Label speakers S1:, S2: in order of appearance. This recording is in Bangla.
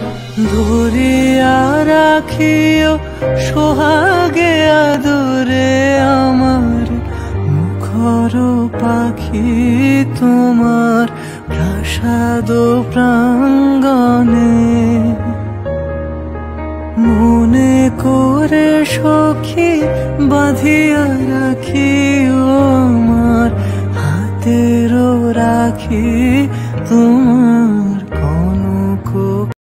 S1: ধরিয়া রাখিও সোহাগে আদরে আমার মুখর পাখি তোমার প্রাসাদ প্রাঙ্গণে। মনে করে সখী বাঁধিয়া রাখিও আমার হাতেরও রাখি